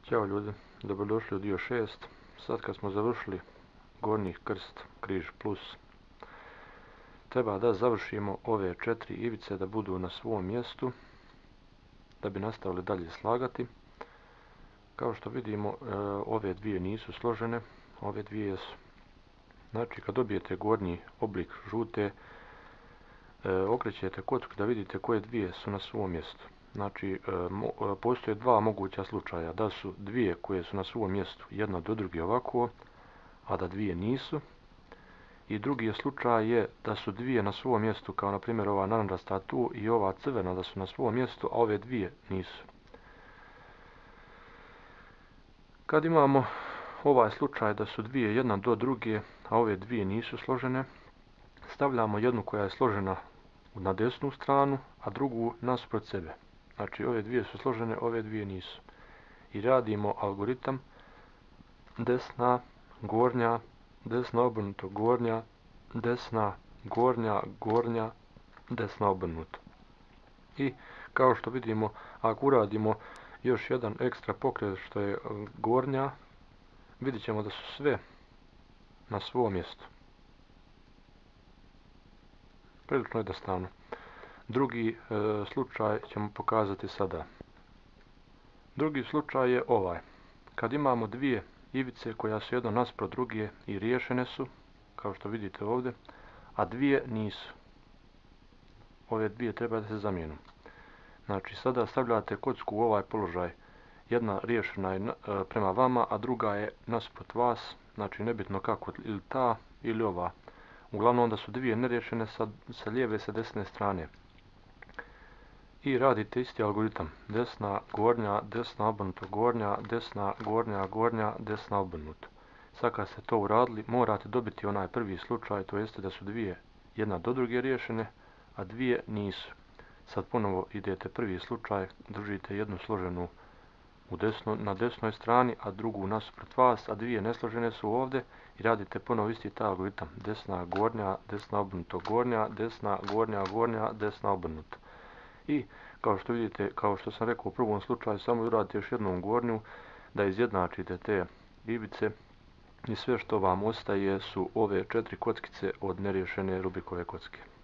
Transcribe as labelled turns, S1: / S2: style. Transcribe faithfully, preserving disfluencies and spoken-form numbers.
S1: Ćao ljudi, dobrodošli u dio šest. Sad kad smo završili gornji krst, križ plus, treba da završimo ove četiri ivice da budu na svom mjestu, da bi nastavili dalje slagati. Kao što vidimo, ove dvije nisu složene, ove dvije jesu. Znači, kad dobijete gornji oblik žute, okrećete kocku da vidite koje dvije su na svom mjestu. Znači, postoje dva moguća slučaja, da su dvije koje su na svom mjestu jedna do druge ovako, a da dvije nisu. I drugi slučaj je da su dvije na svom mjestu, kao na primjer ova narančasta tu i ova crvena, da su na svom mjestu, a ove dvije nisu. Kad imamo ovaj slučaj da su dvije jedna do druge, a ove dvije nisu složene, stavljamo jednu koja je složena na desnu stranu, a drugu nasuprot sebe. Znači, ove dvije su složene, ove dvije nisu. I radimo algoritam desna, gornja, desna obrnuto, gornja, desna, gornja, gornja, desna obrnuto. I kao što vidimo, ako uradimo još jedan ekstra pokret što je gornja, vidit ćemo da su sve na svom mjestu. Prilično jednostavno. Drugi e, slučaj ćemo pokazati sada. Drugi slučaj je ovaj. Kad imamo dvije ivice koja su jedna nasuprot druge i riješene su, kao što vidite ovdje, a dvije nisu. Ove dvije treba da se zamijenu. Znači, sada stavljate kocku u ovaj položaj. Jedna riješena je prema vama, a druga je nasuprot vas. Znači, nebitno kako, ili ta ili ova. Uglavnom, onda su dvije neriješene sa, sa lijeve i sa desne strane. I radite isti algoritam. Desna, gornja, desna, obrnuto, gornja, desna, gornja, gornja, desna, obrnuto. Sad kad ste to uradili, morate dobiti onaj prvi slučaj, to jeste da su dvije jedna do druge riješene, a dvije nisu. Sad ponovo idete prvi slučaj, držite jednu složenu u desno, na desnoj strani, a drugu nasuprot vas, a dvije nesložene su ovdje i radite ponovo isti taj algoritam. Desna, gornja, desna, obrnuto, gornja, desna, gornja, gornja, desna, obrnuto. I kao što vidite, kao što sam rekao u prvom slučaju, samo uradite još jednom gornju da izjednačite te ivice i sve što vam ostaje su ove četiri kockice od neriješene Rubikove kocke.